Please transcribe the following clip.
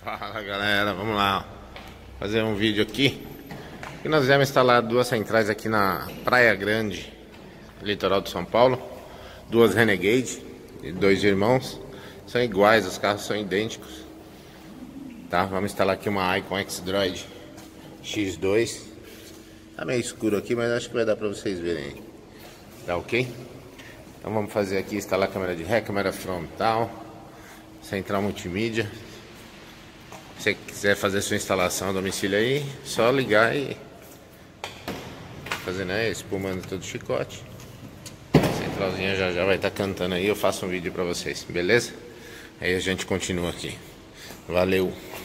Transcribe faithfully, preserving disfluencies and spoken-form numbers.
Fala galera, vamos lá fazer um vídeo aqui. E nós vamos instalar duas centrais aqui na Praia Grande, litoral de São Paulo. Duas Renegade, de dois irmãos. São iguais, os carros são idênticos. Tá, vamos instalar aqui uma Icon X-Droid X dois. Tá meio escuro aqui, mas acho que vai dar pra vocês verem aí. Tá ok? Então vamos fazer aqui, instalar a câmera de ré, câmera frontal, central multimídia. Se você quiser fazer sua instalação a domicílio aí, só ligar e fazer, né, espumando todo o chicote. A centralzinha já já vai estar cantando aí, eu faço um vídeo pra vocês, beleza? Aí a gente continua aqui. Valeu!